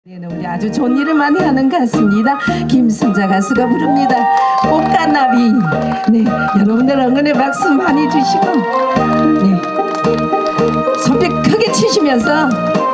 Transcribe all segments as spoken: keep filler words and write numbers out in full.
네, 우리 아주 좋은 일을 많이 하는 가수입니다. 김순자 가수가 부릅니다. 꽃가나비. 네, 여러분들 응원의 박수 많이 주시고, 네, 소리 크게 치시면서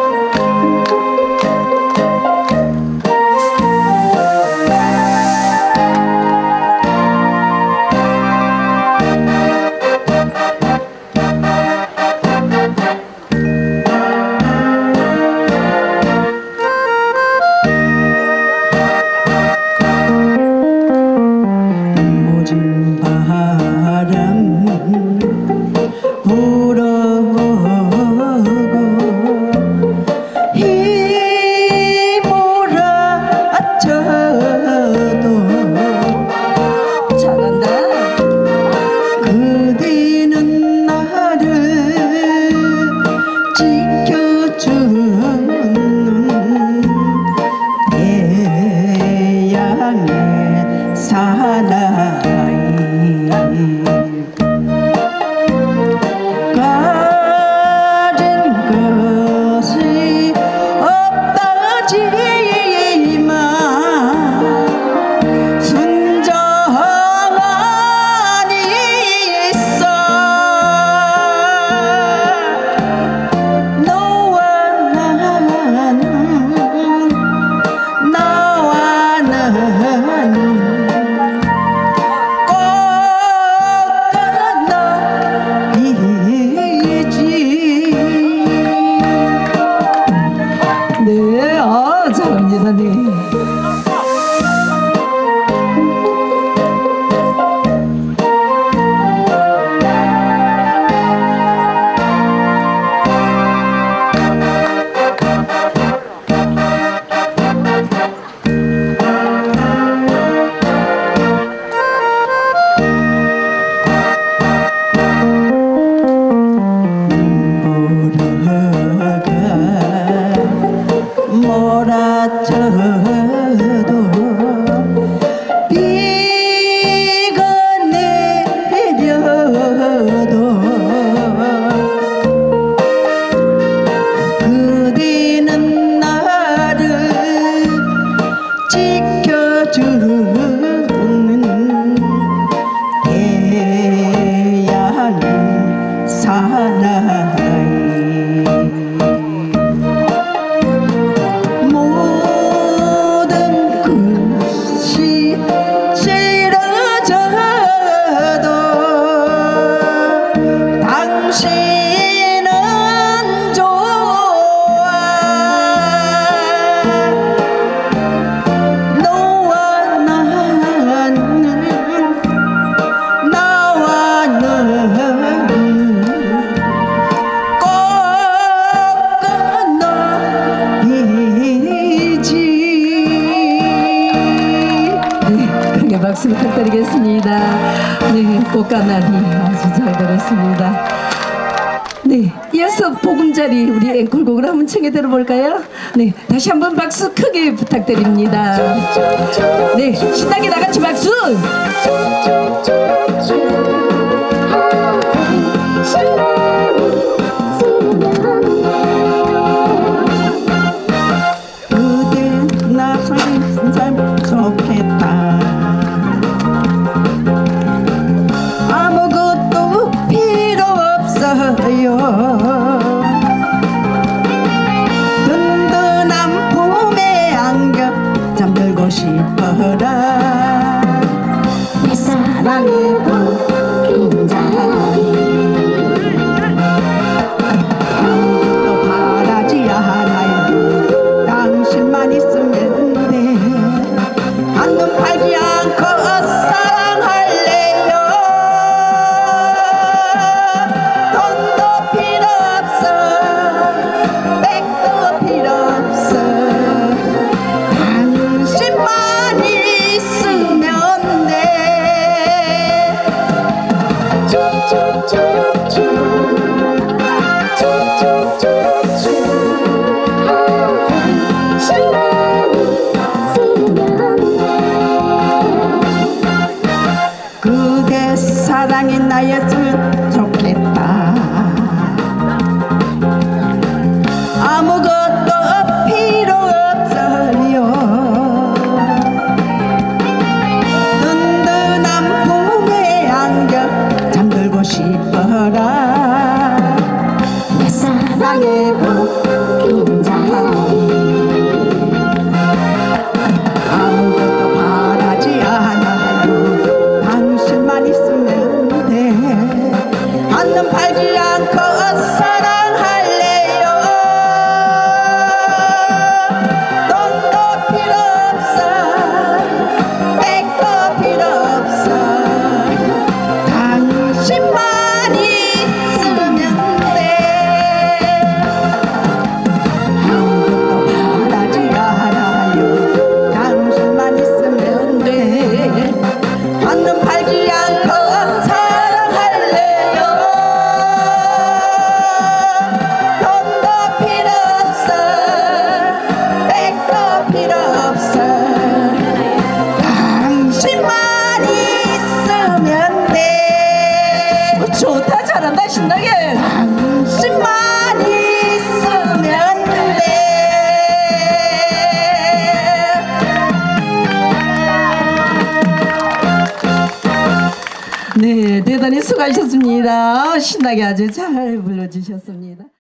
박수 부탁드리겠습니다. 네, 꽃가나비 아주 잘 들었습니다. 네, 이어서 보금자리 우리 앵콜곡을 한번 청해 들어볼까요? 네, 다시 한번 박수 크게 부탁드립니다. 네, 신나게 다같이 박수! 그대 나서는 참 좋겠다. 아무것도 필요 없어요. 든든한 품에 안겨 잠들고 싶어라. 내 사랑의 보금자리 또 바라지 않아요. 당신만 있으면 돼. 한눈 팔지 않고 사랑할래요. 돈도 필요 없어, 백도 필요 없어. 당신만 있으면 돼. 그대 사랑이 나였으면 좋겠다. 아무것도 필요 없어. 신나게. 당신만 있으면 돼. 네, 대단히 수고하셨습니다. 신나게 아주 잘 불러주셨습니다.